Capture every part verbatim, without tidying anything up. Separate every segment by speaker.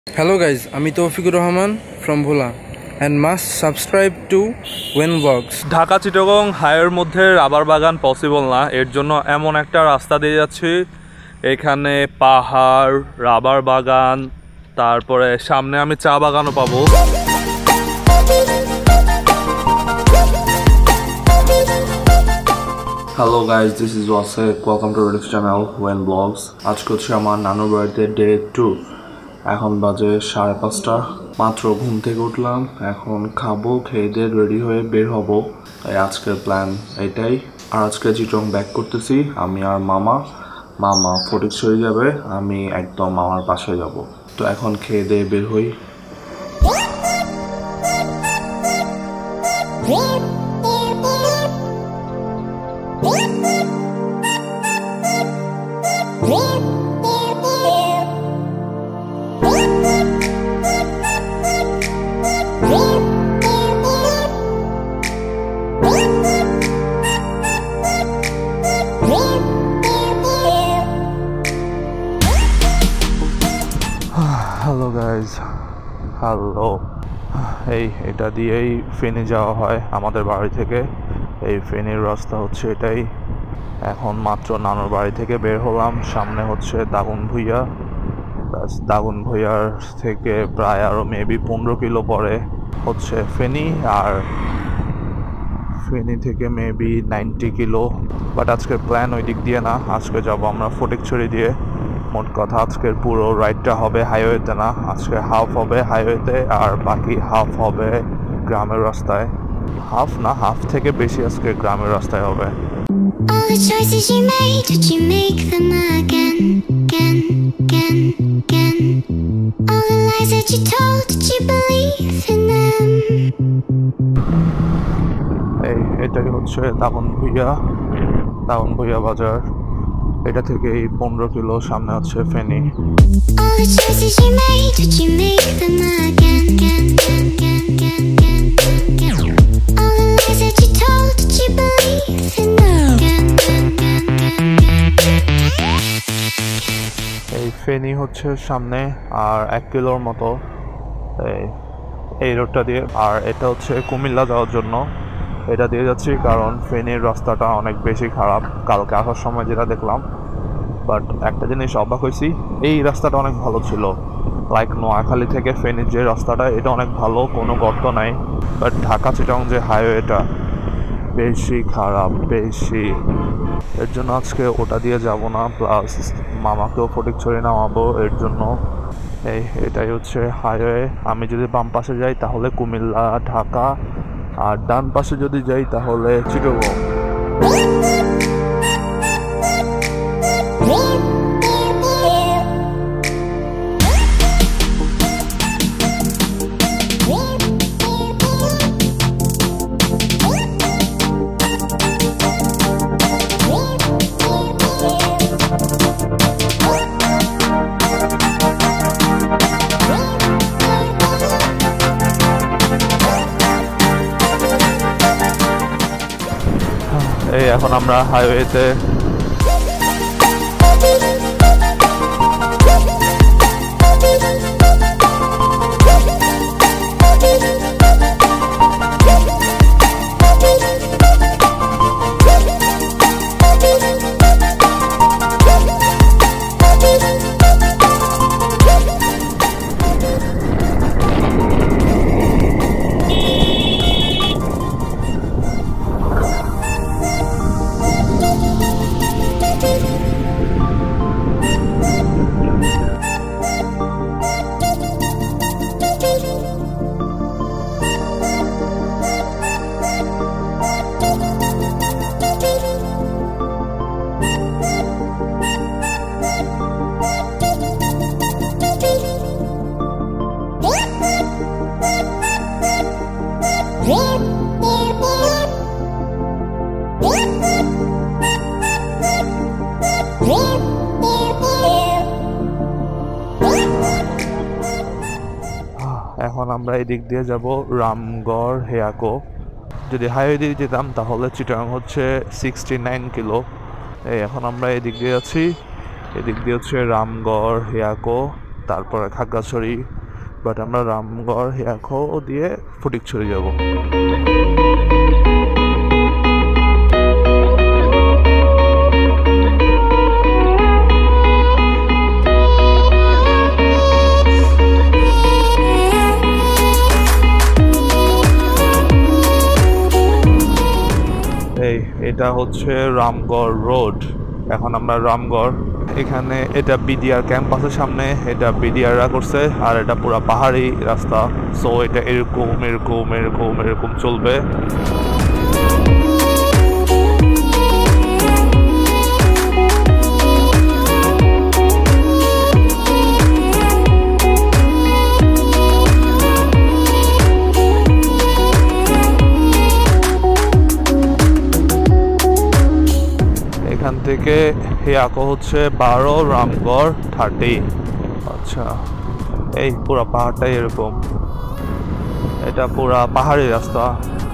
Speaker 1: Hello guys, আমি Toufiqur Rahman from Bhola and must subscribe to When Vlogs.
Speaker 2: Dhaka Chittagong হাইওয়ের মধ্যে rubber বাগান পসিবল না, এর জন্য এমন একটা রাস্তা দিয়ে যাচ্ছি। এখানে পাহাড়, রাবার বাগান, তারপরে সামনে আমি চা বাগানও পাবো।
Speaker 3: Hello guys, this is Wasik. Welcome to Redux channel When Vlogs. আজকে হচ্ছে আমার নানুর বাড়িতে ডে টু। এখন বাজে সাড়ে পাঁচটা, মাত্র ঘুম থেকে উঠলাম। এখন খাবো, খেয়ে দিয়ে রেডি হয়ে বের হব। তাই আজকের প্ল্যান এটাই। আর আজকে চিটং ব্যাক করতেছি আমি আর মামা। মামা ফটিকছড়ি যাবে, আমি একদম মামার পাশে যাব। তো এখন খেয়ে দিয়ে বের হই।
Speaker 2: Hello guys, hello. এই এটা দিয়েই ফেনী যাওয়া হয় আমাদের বাড়ি থেকে। এই ফেনীর রাস্তা হচ্ছে এটাই। এখন মাত্র নানুর বাড়ি থেকে বের হলাম। সামনে হচ্ছে দাগন ভুইয়া। ব্যাস, দাগন ভুইয়ার থেকে প্রায় আরও মেবি পনেরো কিলো পরে হচ্ছে ফেনী, আর ফেনী থেকে মেবি নাইনটি কিলো। বাট আজকের প্ল্যান ওই দিক দিয়ে না, আজকে যাবো আমরা ফটিকছড়ি দিয়ে। মোট কথা আজকের পুরো রাইডটা হবে হাইওয়েতে না, আজকে হাফ হবে হাইওয়েতে আর বাকি হাফ হবে গ্রামের রাস্তায়। হাফ না, হাফ থেকে বেশি আজকে গ্রামের রাস্তায় হবে।
Speaker 4: All the choices you made, did you make them again, again, again, again? All the lies that you told, did you believe in them?
Speaker 2: এই এটাই হচ্ছে দাগন ভুইয়া, দাগন ভুইয়া বাজার। এটা থেকে এই পনেরো কিলো সামনে হচ্ছে Feni.
Speaker 4: All the choices you made, did you make them again, again, again, again, again, again? All the lies that you told, did you believe in them? Again, again, again, again.
Speaker 2: এই ফেনী হচ্ছে সামনে আর এক কিলোর মতো এই এই রোডটা দিয়ে। আর এটা হচ্ছে কুমিল্লা যাওয়ার জন্য এটা দিয়ে যাচ্ছি, কারণ ফেনীর রাস্তাটা অনেক বেশি খারাপ কালকে আসার সময় যেটা দেখলাম। বাট একটা জিনিস অবাক হয়েছি, এই রাস্তাটা অনেক ভালো ছিল। লাইক নোয়াখালী থেকে ফেনীর যে রাস্তাটা, এটা অনেক ভালো, কোনো গর্ত নাই। বাট ঢাকা চিটাগং যে হাইওয়েটা বেশি খারাপ, বেশি। এর জন্য আজকে ওটা দিয়ে যাব না, প্লাস মামাকেও ফটিকছড়ি নামাবো এর জন্য। এই এটাই হচ্ছে হাইওয়ে। আমি যদি বাম পাশে যাই তাহলে কুমিল্লা, ঢাকা, আর ডান পাশে যদি যাই তাহলে চিটাগং। এই এখন আমরা হাইওয়েতে। এখন আমরা এই দিক দিয়ে যাব রামগড়, হেয়াকো। যদি হাইওয়ে দিয়ে যেতাম তাহলে চিটাগং হচ্ছে সিক্সটি নাইন কিলো। এই এখন আমরা এদিক দিয়ে আছি, এদিক দিয়ে হচ্ছে রামগড়, হেয়াকো, তারপরে খাগড়াছড়ি, বাট আমরা রামগড় হিয়াখো দিয়ে ফটিকছড়ি যাব। এই এটা হচ্ছে রামগড় রোড। এখন আমরা রামগড়, এখানে এটা বিডিআর ক্যাম্পাসের সামনে, এটা বিডিআররা করছে, আর এটা পুরো পাহাড়ি রাস্তা। সো এটা এরকম এরকম এরকম এরকম চলবে। এখান থেকে হিয়াকো হচ্ছে বারো, রামগড় থার্টি। আচ্ছা, এই পুরা পাহাড়টাই এরকম, এটা পুরা পাহাড়ি রাস্তা।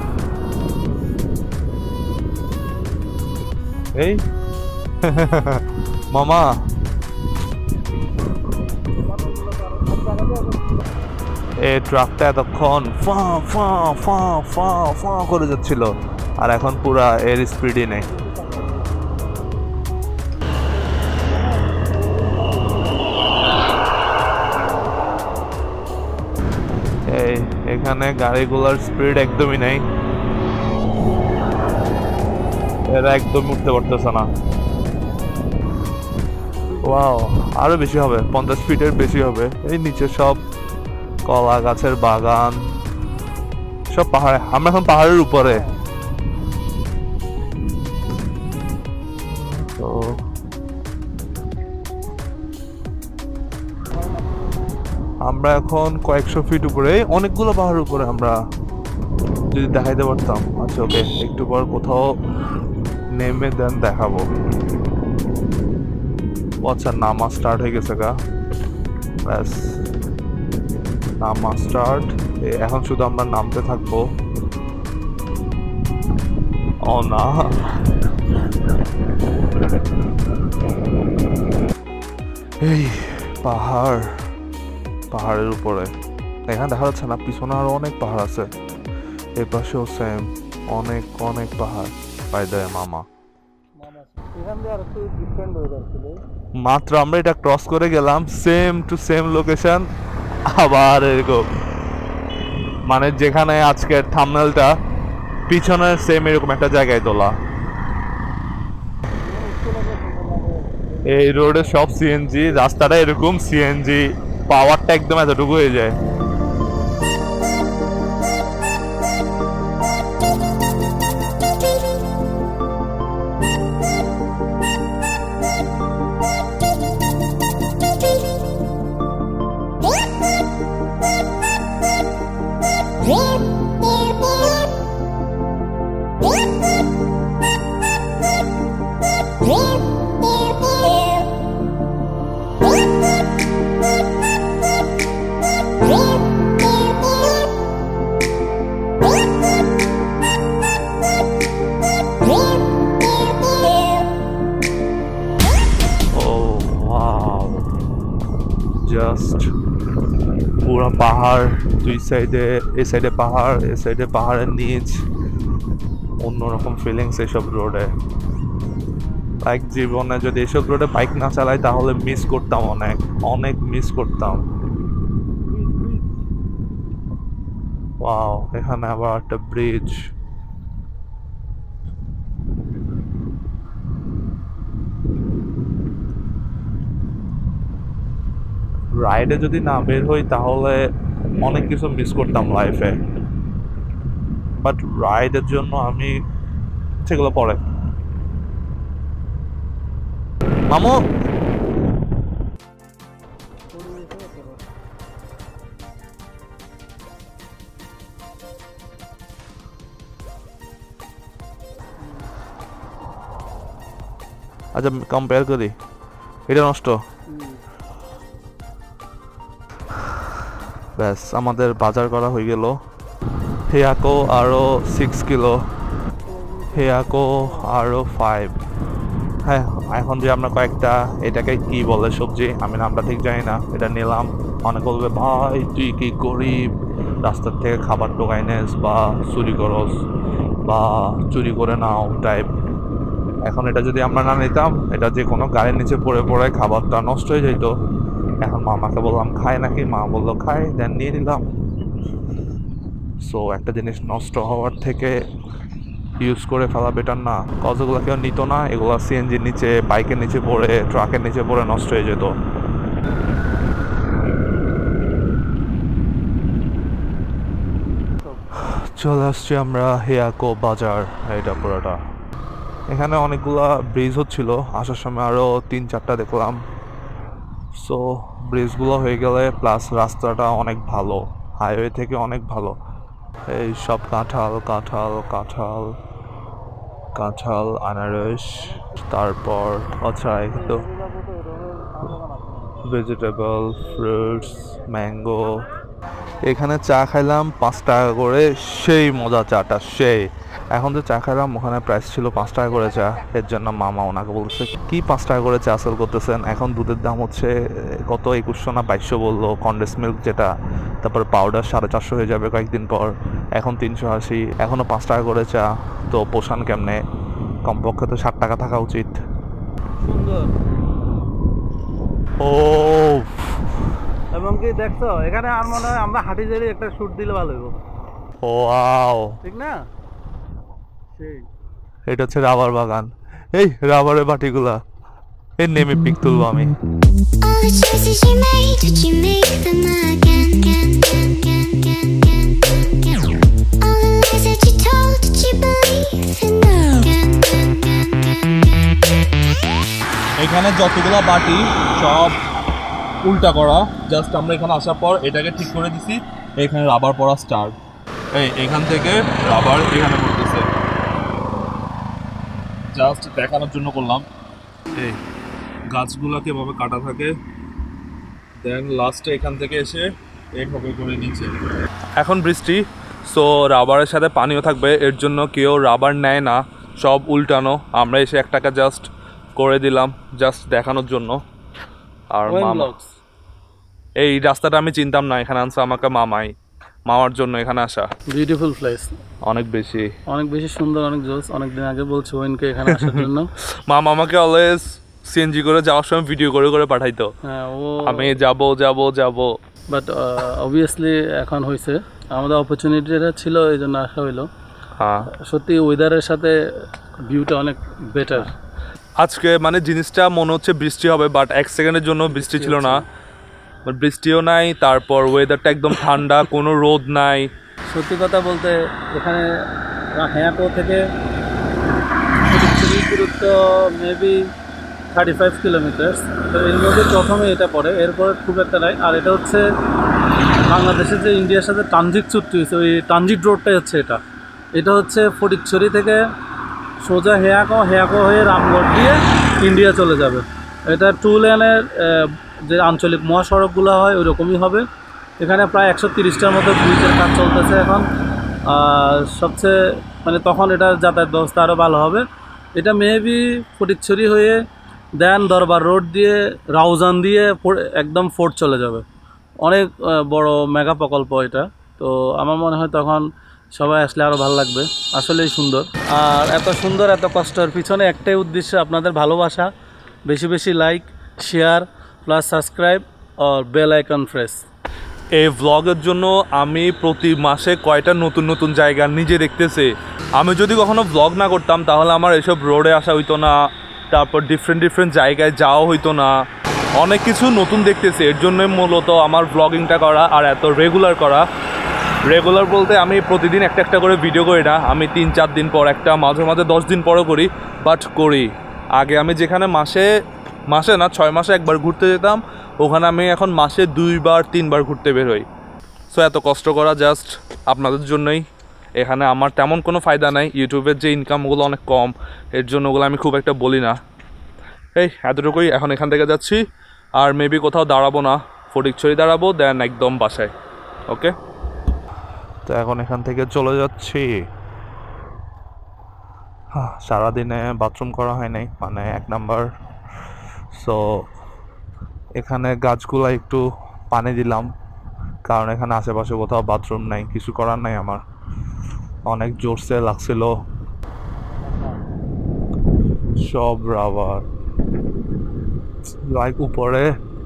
Speaker 2: এই মামা, এই ট্রাকটা এতক্ষণ ফা ফা ফা ফা ফা করে যাচ্ছিল, আর এখন পুরা এর স্পিডই নেই। এখানে গাড়িগুলোর স্পিড একদমই নেই, এরা একদম উঠতে পারতেছে না। ওয়াও, আরো বেশি হবে, পঞ্চাশ ফিটের বেশি হবে। এই নিচে সব কলা গাছের বাগান, সব পাহাড়ে। আমরা এখন পাহাড়ের উপরে। তো আমরা এখন কয়েকশো ফিট উপরে, অনেকগুলো পাহাড়ের উপরে। আমরা যদি দেখাইতে পারতাম। আচ্ছা ওকে, একটু পর কোথাও নেমে দেন দেখাবো। আচ্ছা, নামা স্টার্ট হয়ে গেছে গা, ব্যাস নামা স্টার্ট। এখন শুধু আমরা নামতে থাকবো। ও না, এই পাহাড়, পাহাড়ের উপরে। এখানে দেখা যাচ্ছে না, পিছনে আরো অনেক পাহাড় আছে, এই পাশেও সেম অনেক অনেক পাহাড়। পাই দেয় মামা। মাত্র আমরা এটা ক্রস করে গেলাম, সেম টু সেম লোকেশন, আবার এরকম, মানে যেখানে আজকের থাম্বনেলটা পিছনের সেম এরকম একটা জায়গায় তোলা। এই রোডে সব সিএনজি, রাস্তাটা এরকম সিএনজি, পাওয়ারটা একদম এতটুকু হয়ে যায়। জাস্ট পুরো পাহাড়, দুই সাইডে, এই সাইডে পাহাড়, এই সাইডে পাহাড়ের নিচ, অন্যরকম ফিলিংস এইসব রোডে। লাইক জীবনে যদি এইসব রোডে বাইক না চালাই তাহলে মিস করতাম, অনেক অনেক মিস করতাম। ওয়াও, এখানে আবার একটা ব্রিজ। রাইডে যদি না বের হই তাহলে অনেক কিছু মিস করতাম লাইফে, বাট রাইডের জন্য আমি সেগুলো পরে। মামু, আচ্ছা কম্পেয়ার করি, এটা নষ্ট। ব্যাস, আমাদের বাজার করা হয়ে গেল। হিয়াকো আরো সিক্স কিলো, হিয়াকো আরো ফাইভ। হ্যাঁ, এখন যে আমরা কয়েকটা এটাকে কি বলে সবজি আমি নামটা ঠিক জানি না, এটা নিলাম। অনেক বলবে ভাই তুই কি গরিব, রাস্তার থেকে খাবার টোকাই নেস বা চুরি করস বা চুরি করে নাও টাইপ। এখন এটা যদি আমরা না নিতাম, এটা যে কোনো গাড়ির নিচে পড়ে পড়ে খাবারটা নষ্ট হয়ে যেত। এখন মামাকে বললাম খায় নাকি, মা বললো খায়, দেন নিয়ে নিলাম। সো একটা জিনিস নষ্ট হওয়ার থেকে ইউজ করে ফেলা বেটার না। কজ এগুলো কেউ নিত না, এগুলো সিএনজির নিচে, বাইকের নিচে পড়ে, ট্রাকের নিচে পড়ে নষ্ট হয়ে যেত। চলে আসছি আমরা হিয়াকো বাজার, এটা পুরোটা। এখানে অনেকগুলা ব্রিজ হচ্ছিল, আসার সময় আরও তিন চারটা দেখলাম। সো ব্রিজগুলো হয়ে গেলে প্লাস রাস্তাটা অনেক ভালো, হাইওয়ে থেকে অনেক ভালো। এই সব কাঁঠাল কাঁঠাল কাঁঠাল কাঁঠাল আনারস, তারপর আচ্ছা তো ভেজিটেবল, ফ্রুটস, ম্যাঙ্গো। এখানে চা খাইলাম পাঁচ টাকা করে, সেই মজা চাটা সেই। এখন যে চা খাইলাম ওখানে প্রাইস ছিল পাঁচ টাকা করে চা, এর জন্য মামা ওনাকে বলছে কি পাঁচ টাকা করে চা সেল করতেছেন। এখন দুধের দাম হচ্ছে কত একুশশো না বাইশশো বললো, কন্ডেন্স মিল্ক যেটা, তারপর পাউডার সাড়ে চারশো হয়ে যাবে কয়েকদিন পর, এখন তিনশো আশি। এখনও পাঁচ টাকা করে চা, তো পোষণ কেমনে? কমপক্ষে তো ষাট টাকা থাকা উচিত। ও
Speaker 5: এবং কি দেখছো এখানে আর মনে হয় আমরা হাঁটি জেরি একটা শুট দিলে ভালো হইব।
Speaker 2: ও ওয়াও,
Speaker 5: ঠিক না? সেই
Speaker 2: এটা হচ্ছে রাবার বাগান। এই রাবারের বাটিগুলা, এর নেমে পিক তুলবো আমি।
Speaker 4: All the choices you made, did you make them again? Again, again, again, again, again, again. All the lies that you told, did you believe in them? Again, again, again, again, again.
Speaker 3: এখানে যতগুলো বাটি সব উল্টা করা, just আমরা এখানে আসার পর এটাকে ঠিক করে দিছি। এখানে রাবার পড়া স্টার্ট, এই এখান থেকে রাবার এখানে পড়তেছে, জাস্ট দেখানোর জন্য করলাম। এই গাছগুলোকে এভাবে কাটা থাকে, দেন লাস্টে এখান থেকে এসে এইভাবে করে নিচে। এখন বৃষ্টি, সো রাবারের সাথে পানিও থাকবে, এর জন্য কেউ রাবার নেয় না, সব উল্টানো। আমরা এসে একটাকে জাস্ট করে দিলাম, জাস্ট দেখানোর জন্য। আর মামা, এই রাস্তাটা আমি চিনতাম না, এখানে আনছে আমাকে মামাই, মামার জন্য এখানে আসা।
Speaker 5: বিউটিফুল প্লেস,
Speaker 3: অনেক বেশি
Speaker 5: অনেক বেশি সুন্দর, অনেক জোস। অনেক দিন আগে বলছি ওয়েনকে এখানে আসার জন্য।
Speaker 3: মামা আমাকে অলওয়েজ সিএনজি করে যাওয়ার সময় ভিডিও করে করে পাঠাইতো,
Speaker 5: হ্যাঁ ও
Speaker 3: আমি যাব যাব যাব।
Speaker 5: বাট অবভিয়াসলি এখন হয়েছে, আমাদের অপরচুনিটিটা ছিল এই জন্য আসা হইলো।
Speaker 3: হ্যাঁ
Speaker 5: সত্যি ওয়েদারের সাথে ভিউটা অনেক বেটার।
Speaker 3: আজকে মানে জিনিসটা মনে হচ্ছে বৃষ্টি হবে, বাট এক সেকেন্ডের জন্য বৃষ্টি ছিল না, বৃষ্টিও নাই, তারপর ওয়েদারটা একদম ঠান্ডা, কোনো রোদ নাই।
Speaker 5: সত্যি কথা বলতে এখানে হিয়াকো থেকে দূরত্ব মেবি থার্টি ফাইভ কিলোমিটার্স। তো এর মধ্যে প্রথমে এটা পড়ে, এরপরে খুব একটা নাই। আর এটা হচ্ছে বাংলাদেশের যে ইন্ডিয়ার সাথে ট্রানজিট চুক্তি হয়েছে, ওই ট্রানজিট রোডটাই হচ্ছে এটা। এটা হচ্ছে ফটিকছড়ি থেকে সোজা হিয়াকো, হিয়াকো হয়ে রামগড় দিয়ে ইন্ডিয়া চলে যাবে। এটা টু লেনের যে আঞ্চলিক মহাসড়কগুলো হয় ওই রকমই হবে। এখানে প্রায় একশো তিরিশটার মতো ব্রিজের কাজ চলতেছে এখন। সবচেয়ে মানে তখন এটা যাতায়াত ব্যবস্থা আরও ভালো হবে। এটা মেবি ফটিকছড়ি হয়ে দেন দরবার রোড দিয়ে রাউজান দিয়ে একদম ফোর্ট চলে যাবে। অনেক বড় মেগা প্রকল্প এটা। তো আমার মনে হয় তখন সবাই আসলে আরও ভালো লাগবে। আসলেই সুন্দর। আর এত সুন্দর এত কষ্টের পিছনে একটাই উদ্দেশ্য, আপনাদের ভালোবাসা। বেশি বেশি লাইক, শেয়ার প্লাস সাবস্ক্রাইব আর বেল আইকন প্রেস।
Speaker 3: এই ভ্লগের জন্য আমি প্রতি মাসে কয়টা নতুন নতুন জায়গা নিজে দেখতেছি। আমি যদি কখনো ভ্লগ না করতাম তাহলে আমার এসব রোডে আসা হইতো না, তারপর ডিফারেন্ট ডিফারেন্ট জায়গায় যাওয়া হইতো না, অনেক কিছু নতুন দেখতেছি। এর জন্যই মূলত আমার ভ্লগিংটা করা আর এত রেগুলার করা। রেগুলার বলতে আমি প্রতিদিন একটা একটা করে ভিডিও করি না, আমি তিন চার দিন পর একটা, মাঝে মাঝে দশ দিন পরও করি, বাট করি। আগে আমি যেখানে মাসে মাসে না ছয় মাসে একবার ঘুরতে যেতাম, ওখানে আমি এখন মাসে দুইবার তিনবার ঘুরতে বের হই। সো এত কষ্ট করা জাস্ট আপনাদের জন্যই। এখানে আমার তেমন কোনো ফায়দা নাই, ইউটিউবের যে ইনকামগুলো অনেক কম, এর জন্য ওগুলো আমি খুব একটা বলি না। এই এতটুকুই। এখন এখান থেকে যাচ্ছি, আর মেবি কোথাও দাঁড়াবো না, ফটিকছড়ি দাঁড়াবো, দেন একদম বাসায়। ওকে,
Speaker 2: তো এখন এখান থেকে চলে যাচ্ছি। সারাদিনে বাথরুম করা হয় নাই, মানে এক নাম্বার। সো এখানে গাছগুলো একটু পানি দিলাম, কারণ এখানে আশেপাশে কোথাও বাথরুম নাই। কিছু করার নাই, আমার অনেক জোরসে লাগছিল। সব রাবার লাইক উপরে।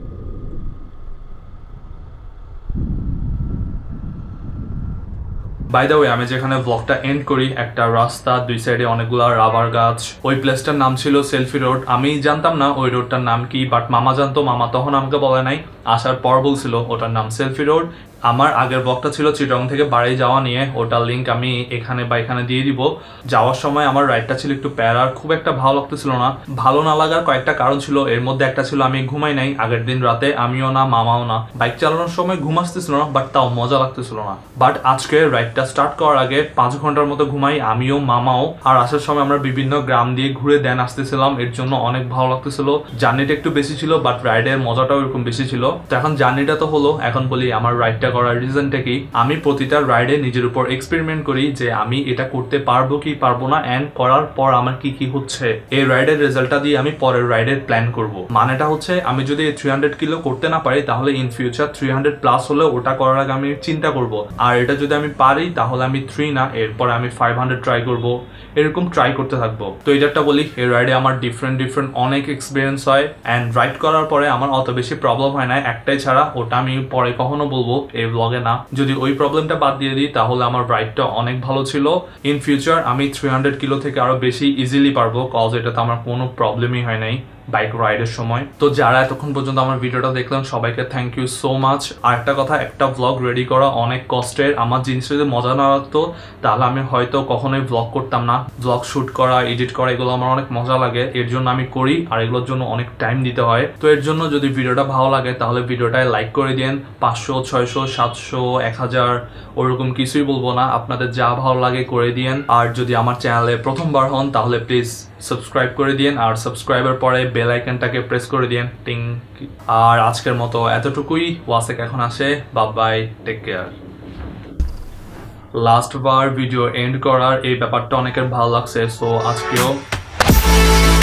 Speaker 3: বাই দ্য ওয়ে, আমি যেখানে ব্লগটা এন্ড করি, একটা রাস্তা, দুই সাইডে অনেকগুলো রাবার গাছ। ওই প্লেসটার নাম ছিল সেলফি রোড। আমি জানতাম না ওই রোডটার নাম কি, বাট মামা জানতো। মামা তখন আমাকে বলে নাই, আসার পর বলছিল ওটার নাম সেলফি রোড। আমার আগের ব্লগটা ছিল চিটং থেকে বাড়ি যাওয়া নিয়ে, ওটার লিঙ্ক আমি এখানে বা এখানে দিয়ে দিব। যাওয়ার সময় আমার রাইডটা ছিল একটু প্যারার, খুব একটা ভালো লাগতেছিল না। ভালো না লাগার কয়েকটা কারণ ছিল, এর মধ্যে একটা ছিল আমি ঘুমাই নাই আগের দিন রাতে, আমিও না মামাও না। বাইক চালানোর সময় ঘুম আসতেছিল না, বাট তাও মজা লাগতেছিল না। বাট আজকে রাইডটা স্টার্ট করার আগে পাঁচ ঘন্টার মতো ঘুমাই আমিও মামাও, আর আসার সময় আমরা বিভিন্ন গ্রাম দিয়ে ঘুরে দেন আসতেছিলাম। এর জন্য অনেক ভালো লাগতেছিল। জার্নিটা একটু বেশি ছিল, বাট রাইডের মজাটাও এরকম বেশি ছিল। তো এখন জার্নিটা তো হলো, এখন বলি আমার রাইডটা করার রিজনটা কি। আমি প্রতিটা রাইডে নিজের উপর এক্সপেরিমেন্ট করি যে আমি এটা করতে পারবো কি পারবো না, এন্ড করার পর আমার কি কি হচ্ছে। এই রাইডের রেজাল্টটা দিয়ে আমি পরের রাইডের প্ল্যান করব। মানেটা হচ্ছে আমি যদি থ্রি হান্ড্রেড কিলো করতে না পারি, তাহলে in future three hundred plus হলে ওটা করার আগে আমি চিন্তা করব। আর এটা যদি আমি পারি, তাহলে আমি থ্রি না, এরপর আমি ফাইভ হান্ড্রেড ট্রাই করবো। এরকম ট্রাই করতে থাকবো। তো এইটা বলি, এই রাইডে আমার ডিফারেন্ট ডিফারেন্ট অনেক এক্সপিরিয়েন্স হয়, অ্যান্ড রাইড করার পরে আমার অত বেশি প্রবলেম হয় না, একটাই ছাড়া, ওটা আমি পরে কখনো বলবো, এই ব্লগে না। যদি ওই প্রবলেমটা বাদ দিয়ে দিই, তাহলে আমার রাইডটা অনেক ভালো ছিল। ইন ফিউচার আমি থ্রি হান্ড্রেড কিলো থেকে আরো বেশি ইজিলি পারবো, কজ এটাতে আমার কোনো প্রবলেমই হয় নাই বাইক রাইডের সময়। তো যারা এতক্ষণ পর্যন্ত আমার ভিডিওটা দেখলেন, সবাইকে থ্যাংক ইউ সো মাচ। আর একটা কথা, একটা ব্লগ রেডি করা অনেক কষ্টের। আমার জিনিসটা যদি মজা না লাগতো, তাহলে আমি হয়তো কখনোই ব্লগ করতাম না। ব্লগ শুট করা, এডিট করা, এগুলো আমার অনেক মজা লাগে, এর জন্য আমি করি, আর এগুলোর জন্য অনেক টাইম দিতে হয়। তো এর জন্য যদি ভিডিওটা ভালো লাগে, তাহলে ভিডিওটায় লাইক করে দিন। পাঁচশো, ছয়শো, সাতশো, এক হাজার, ওরকম কিছুই বলবো না, আপনাদের যা ভালো লাগে করে দিন। আর যদি আমার চ্যানেলে প্রথমবার হন, তাহলে প্লিজ সাবস্ক্রাইব করে দিন, আর সাবস্ক্রাইবের পরে বেল আইকনটাকে প্রেস করে দিন, টিং। আর আজকের মতো এতটুকুই। ওয়াসেক এখন আসে, bye bye, take care. Last বার ভিডিও এন্ড করার এই ব্যাপারটা অনেকের ভালো লাগছে, সো আজকেও